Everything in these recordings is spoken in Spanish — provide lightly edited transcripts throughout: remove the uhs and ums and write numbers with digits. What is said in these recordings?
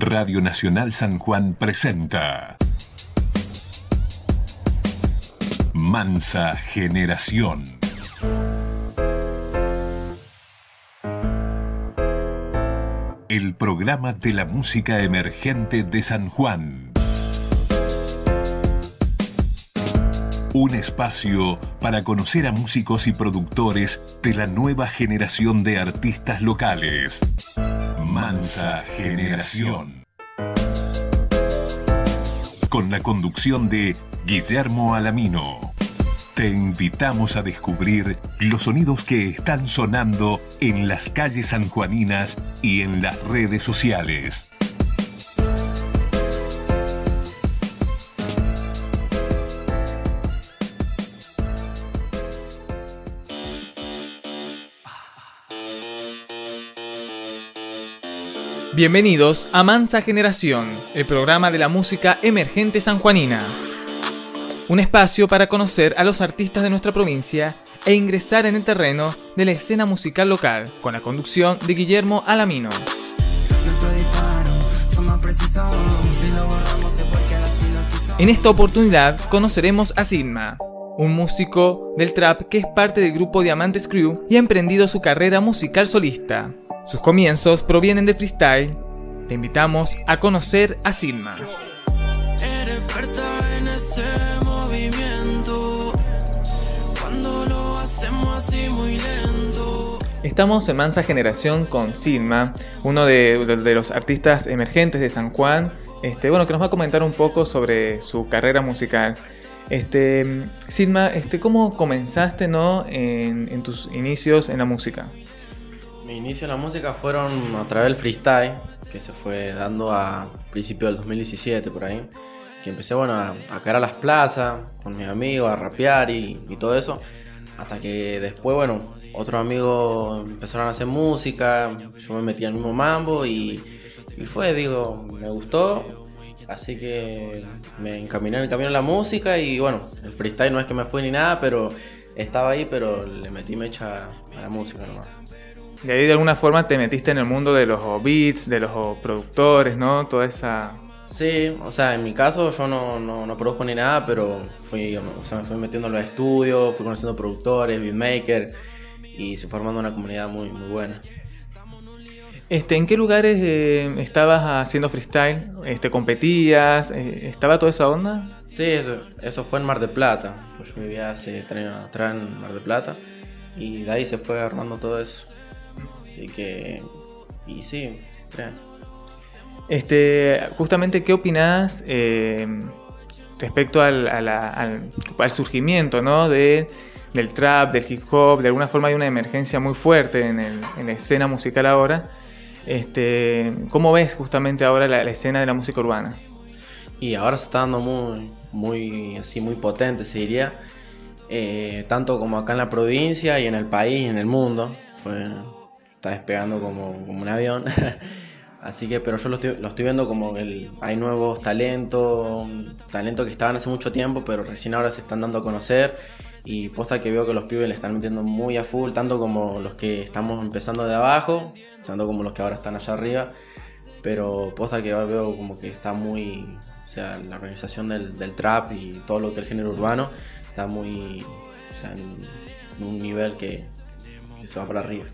Radio Nacional San Juan presenta Mansa Generación. El programa de la música emergente de San Juan. Un espacio para conocer a músicos y productores de la nueva generación de artistas locales. Mansa Generación. Con la conducción de Guillermo Alamino. Te invitamos a descubrir los sonidos que están sonando en las calles sanjuaninas y en las redes sociales. Bienvenidos a Mansa Generación, el programa de la música emergente sanjuanina. Un espacio para conocer a los artistas de nuestra provincia e ingresar en el terreno de la escena musical local, con la conducción de Guillermo Alamino. En esta oportunidad conoceremos a Sigma, un músico del trap que es parte del grupo Diamantes Crew y ha emprendido su carrera musical solista. Sus comienzos provienen de freestyle. Te invitamos a conocer a Sigma. Estamos en Mansa Generación con Sigma, uno de los artistas emergentes de San Juan, que nos va a comentar un poco sobre su carrera musical. Sigma, ¿cómo comenzaste, en tus inicios en la música? Mi inicio en la música fueron a través del freestyle, que se fue dando a principios del 2017 por ahí, que empecé a caer a las plazas con mis amigos, a rapear y todo eso, hasta que después, otros amigos empezaron a hacer música, yo me metí al mismo mambo y me gustó, así que me encaminé en el camino de la música y el freestyle no es que me fue ni nada, pero estaba ahí, pero le metí mecha a la música nomás. Y ahí de alguna forma te metiste en el mundo de los beats, de los productores, ¿no? Toda esa... Sí, en mi caso yo no produzco ni nada, pero me fui metiendo en los estudios, fui conociendo productores, beatmakers y se formando una comunidad muy, muy buena. ¿En qué lugares estabas haciendo freestyle? ¿Competías? ¿Estaba toda esa onda? Sí, eso fue en Mar del Plata. Yo vivía hace 3 años atrás en Mar del Plata y de ahí se fue armando todo eso. Así que, y sí, 3 años. Justamente, ¿qué opinás respecto al surgimiento, ¿no? del trap, del hip hop? De alguna forma hay una emergencia muy fuerte en la escena musical ahora. ¿Cómo ves justamente ahora la escena de la música urbana? Y ahora se está dando muy potente, se diría, tanto como acá en la provincia y en el país y en el mundo. Está despegando como un avión. Así que, pero yo lo estoy viendo como hay nuevos talentos que estaban hace mucho tiempo, pero recién ahora se están dando a conocer. Y posta que veo que los pibes le están metiendo muy a full, tanto como los que estamos empezando de abajo, tanto como los que ahora están allá arriba. Pero posta que veo como que está muy... la organización del trap y todo lo que es el género urbano está muy... en un nivel que se va para arriba.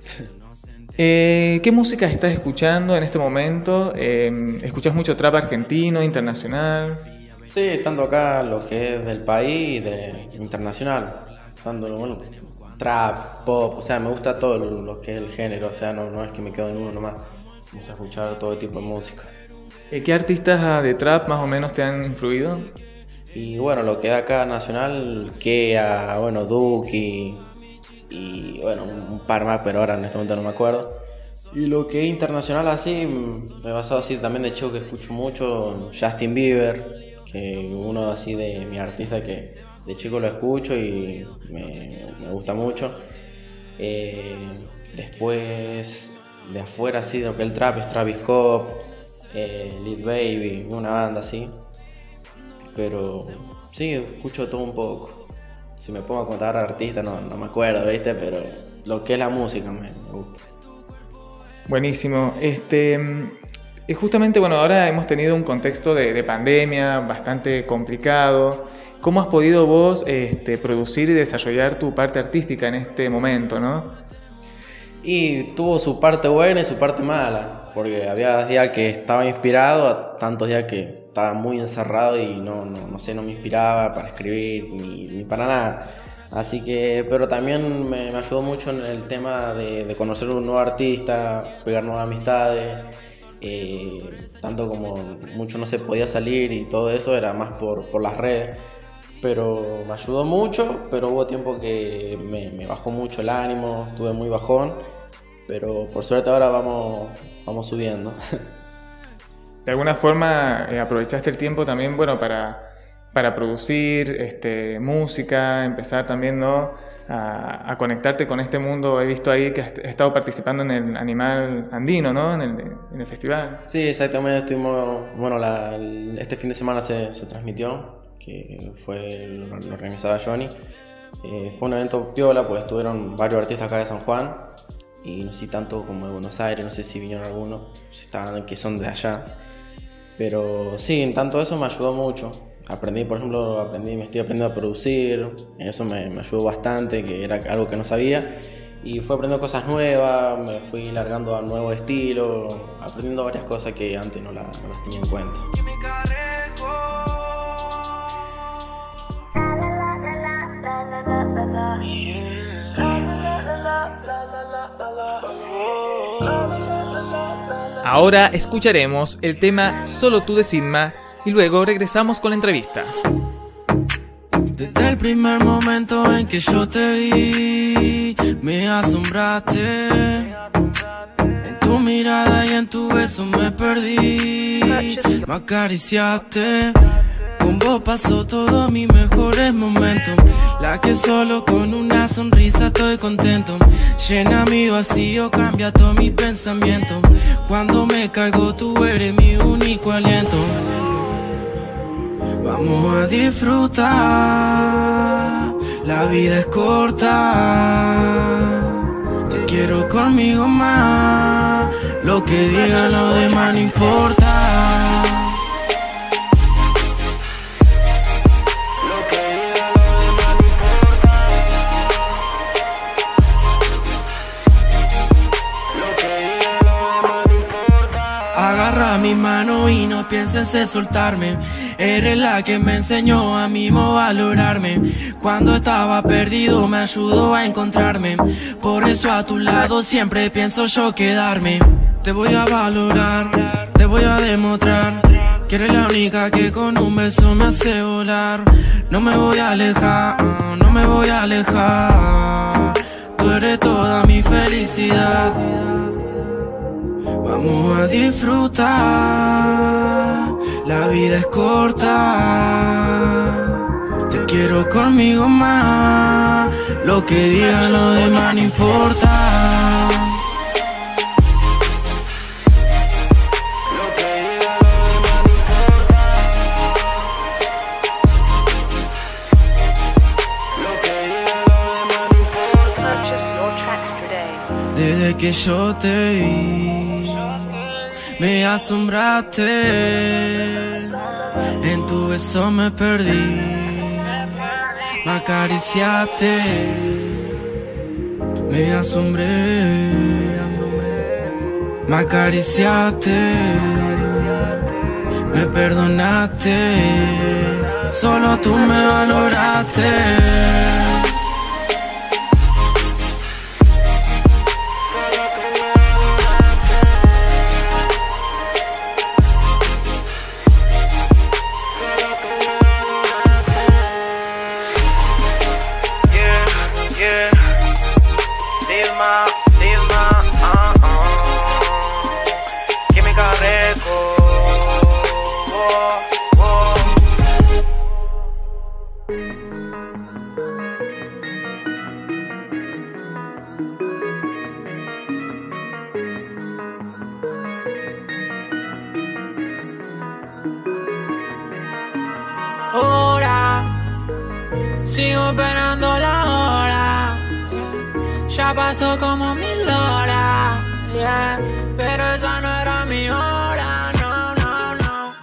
¿Qué música estás escuchando en este momento? ¿Escuchas mucho trap argentino, internacional? Sí, estando acá lo que es del país y internacional. Estando, trap, pop, me gusta todo lo que es el género, no es que me quedo en uno nomás. Me gusta escuchar todo tipo de música. ¿Qué artistas de trap más o menos te han influido? Y lo que es acá nacional, Kea, Duki y un par más, pero ahora en este momento no me acuerdo. Y lo que es internacional así, me he basado así también de chico que escucho mucho Justin Bieber, que uno así de mi artista que de chico lo escucho y me gusta mucho. Después de afuera así, lo que es el trap es Travis Scott, Lil Baby, una banda así. Pero sí, escucho todo un poco. Si me pongo a contar artistas no me acuerdo, ¿viste? Pero lo que es la música me gusta. Buenísimo. Y justamente, bueno, ahora hemos tenido un contexto de pandemia bastante complicado. ¿Cómo has podido vos producir y desarrollar tu parte artística en este momento, no? Y tuvo su parte buena y su parte mala, porque había días que estaba inspirado, tantos días que estaba muy encerrado y no me inspiraba para escribir ni para nada. Así que, pero también me ayudó mucho en el tema de conocer un nuevo artista, pegar nuevas amistades, tanto como mucho no se podía salir y todo eso era más por las redes. Pero me ayudó mucho, pero hubo tiempo que me bajó mucho el ánimo, estuve muy bajón, pero por suerte ahora vamos subiendo. De alguna forma aprovechaste el tiempo también, bueno, para producir música, empezar también, ¿no?, a conectarte con este mundo. He visto ahí que has estado participando en el Animal Andino, ¿no?, en el festival. Sí, exactamente, estuvimos, bueno, este fin de semana se transmitió, que lo organizaba Johnny. Fue un evento piola, pues estuvieron varios artistas acá de San Juan, y no sé tanto como de Buenos Aires, no sé si vinieron algunos, que son de allá. Pero sí, en tanto eso me ayudó mucho. Me estoy aprendiendo a producir, eso me ayudó bastante, que era algo que no sabía. Y fui aprendiendo cosas nuevas, me fui largando a nuevos estilos, aprendiendo varias cosas que antes no las tenía en cuenta. Ahora escucharemos el tema Solo tú de Sigma y luego regresamos con la entrevista. Desde el primer momento en que yo te vi, me asombraste. En tu mirada y en tu beso me perdí. Me acariciaste. Con vos pasó todos mis mejores momentos. La que solo con una sonrisa estoy contento. Llena mi vacío, cambia todo mi pensamiento. Cuando me caigo tú eres mi único aliento. Vamos a disfrutar, la vida es corta. Te quiero conmigo más, lo que digan los demás no importa. Agarra mi mano y no pienses en soltarme. Eres la que me enseñó a mí valorarme. Cuando estaba perdido me ayudó a encontrarme. Por eso a tu lado siempre pienso yo quedarme. Te voy a valorar, te voy a demostrar que eres la única que con un beso me hace volar. No me voy a alejar, no me voy a alejar. Tú eres toda mi felicidad. Vamos a disfrutar, la vida es corta. Te quiero conmigo más, lo que digan los demás no importa. Desde que yo te vi, me asombraste. En tu beso me perdí, me acariciaste. Me asombré, me acariciaste. Me perdonaste, solo tú me valoraste. Sigo esperando la hora, ya pasó como 1000 horas, yeah, pero esa no era mi hora.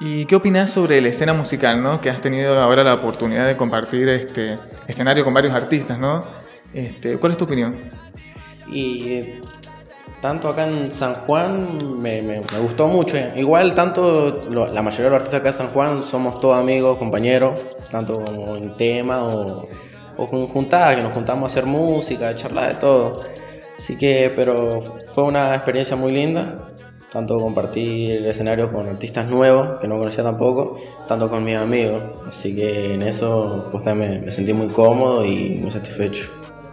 ¿Y qué opinás sobre la escena musical, ¿no? Que has tenido ahora la oportunidad de compartir escenario con varios artistas, ¿no? ¿Cuál es tu opinión? Y tanto acá en San Juan me gustó mucho. Igual la mayoría de los artistas acá en San Juan somos todos amigos, compañeros, tanto como en tema o con juntadas, que nos juntamos a hacer música, a charlar de todo. Así que, pero fue una experiencia muy linda, tanto compartir el escenario con artistas nuevos, que no conocía tampoco, tanto con mis amigos. Así que en eso pues también me sentí muy cómodo y muy satisfecho.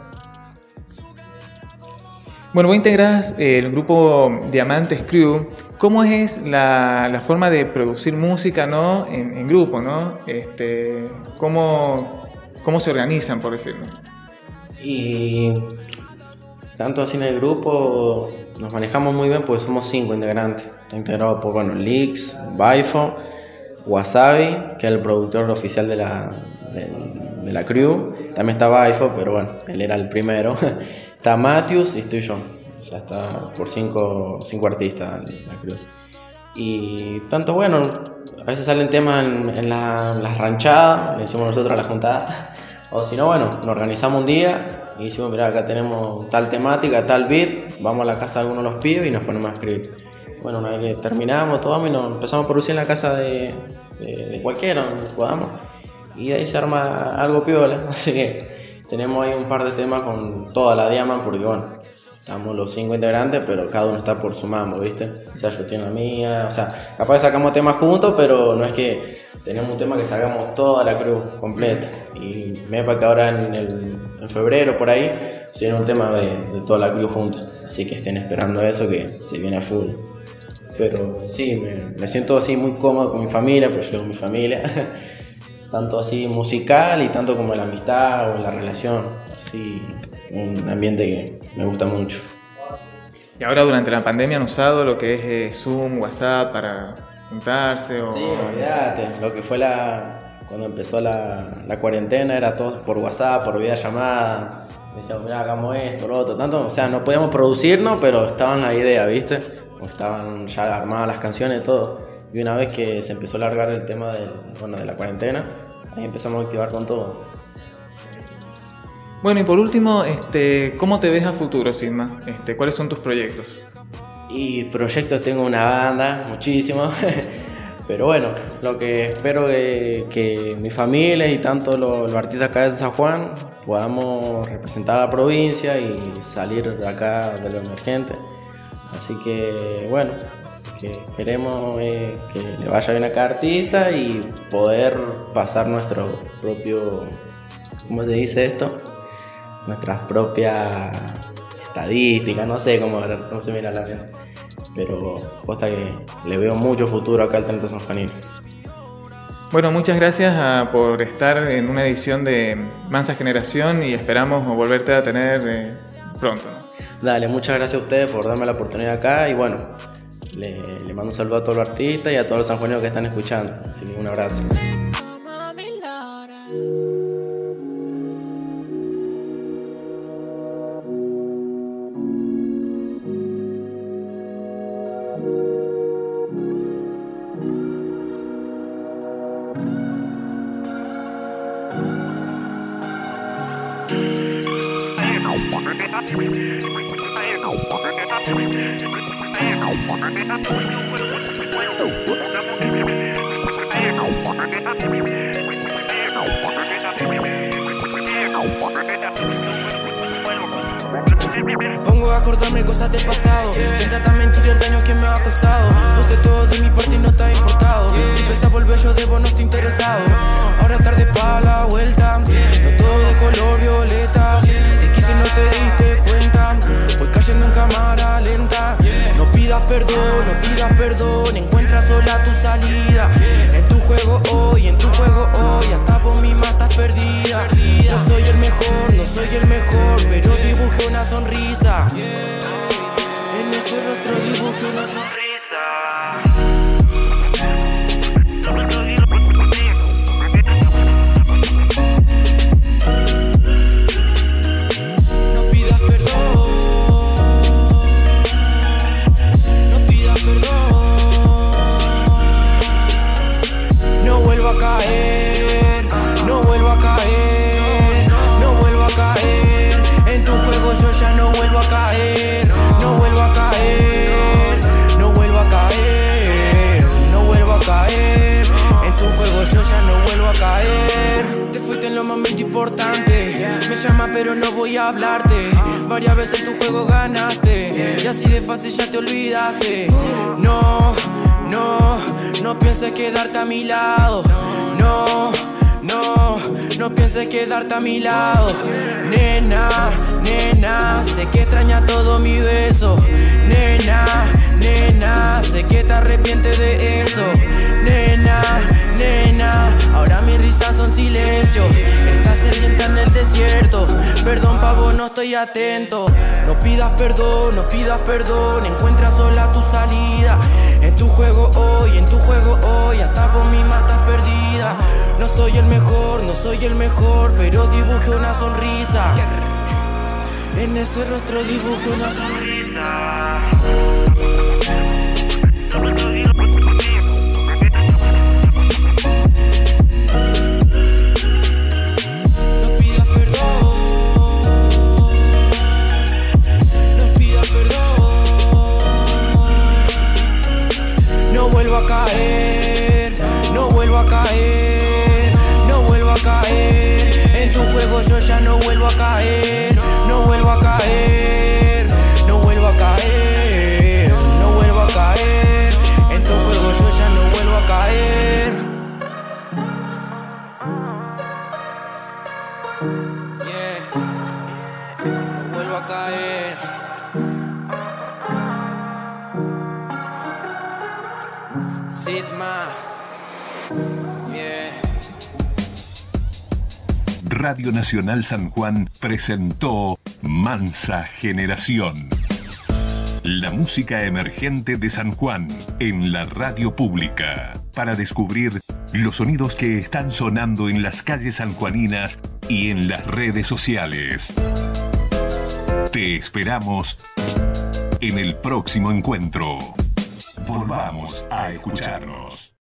Bueno, vos integrás el grupo Diamantes Crew. ¿Cómo es la forma de producir música, ¿no? en grupo, ¿no? ¿Cómo se organizan, por decirlo? Y tanto así en el grupo nos manejamos muy bien, pues somos 5 integrantes. Está integrado por Lix, Baifo, Wasabi, que es el productor oficial de la crew. También está Baifo, pero bueno, él era el primero. Está Matthews y estoy yo. O sea, está por 5 artistas en la crew. Y tanto a veces salen temas en las ranchadas, le decimos nosotros a la juntada. O si no, nos organizamos un día y decimos, mira, acá tenemos tal temática, tal beat, vamos a la casa de alguno de los pibes y nos ponemos a escribir. Bueno, una vez que terminamos, todo y nos empezamos a producir en la casa de cualquiera, donde podamos. Y de ahí se arma algo piola, así que tenemos ahí un par de temas con toda la Diamant, porque estamos los 5 integrantes, pero cada uno está por su mambo, ¿viste? O sea, yo tengo la mía, o sea, capaz sacamos temas juntos, pero no es que tenemos un tema que sacamos toda la crew completa. Y me parece que ahora en febrero, por ahí, se viene un tema de toda la crew juntos. Así que estén esperando eso, que se viene a full. Pero sí, me siento así muy cómodo con mi familia, porque yo tengo mi familia. Tanto así musical y tanto como en la amistad o en la relación. Así, un ambiente que me gusta mucho. Y ahora durante la pandemia han usado lo que es Zoom, WhatsApp para juntarse o... Sí, olvídate, lo que fue cuando empezó la cuarentena era todo por WhatsApp, por videollamada. Decíamos, mira, hagamos esto, lo otro, tanto, o sea, no podíamos producirnos, pero estaban las ideas, ¿viste? O estaban ya armadas las canciones y todo. Y una vez que se empezó a largar el tema de la cuarentena, ahí empezamos a activar con todo. Bueno, y por último, ¿cómo te ves a futuro, Sigma? ¿Cuáles son tus proyectos? Y proyectos tengo una banda, muchísimo. Pero bueno, lo que espero es que mi familia y tanto los artistas acá de San Juan podamos representar a la provincia y salir de acá de lo emergente. Así que bueno, que esperemos que le vaya bien a cada artista y poder pasar nuestro propio, ¿cómo se dice esto? Nuestras propias estadísticas, no sé cómo se mira la gente. Pero posta que le veo mucho futuro acá al talento sanjuanino. Bueno, muchas gracias por estar en una edición de Mansa Generación y esperamos volverte a tener pronto. Dale, muchas gracias a ustedes por darme la oportunidad acá y bueno, le mando un saludo a todos los artistas y a todos los sanjuaninos que están escuchando. Así que un abrazo. Pongo a acordarme cosas del pasado. Intenta mentir el daño que me ha causado. Puse todo de mi parte y no te ha importado. Si pesa volver yo debo, no estoy interesado. Ahora tarde pa' la vuelta. No todo de color violeta. Te quise y no te diste cuenta. Voy cayendo en cámara lenta. No pidas perdón. Encuentra sola tu salida. En tu juego hoy, hasta vos misma estás perdida. No soy el mejor, pero dibujé una sonrisa. En ese rostro dibujé una sonrisa. juego yo ya no vuelvo a caer. Te fuiste en lo momentos importantes. Me llamas pero no voy a hablarte. Varias veces en tu juego ganaste y así de fácil ya te olvidaste. No, no, no pienses quedarte a mi lado. No, no, no pienses quedarte a mi lado. Nena, nena, sé que extraña todo mi beso. Nena, nena, sé que te arrepientes de eso. Nena, nena, ahora mis risas son silencio. Estás sedienta en el desierto. Perdón pavo, no estoy atento. No pidas perdón, no pidas perdón. Encuentra sola tu salida. En tu juego hoy, en tu juego hoy, hasta vos misma estás perdida. No soy el mejor, no soy el mejor, pero dibujé una sonrisa. En ese rostro dibujé una sonrisa. No vuelvo a caer, no vuelvo a caer, no vuelvo a caer. En tu juego yo ya no vuelvo a caer, no vuelvo a caer, no vuelvo a caer, no vuelvo a caer. En tu juego yo ya no vuelvo a caer. Yeah, no vuelvo a caer. Sigma, yeah. Radio Nacional San Juan presentó Mansa Generación. La música emergente de San Juan en la radio pública. Para descubrir los sonidos que están sonando en las calles sanjuaninas y en las redes sociales. Te esperamos en el próximo encuentro. Volvamos a escucharnos.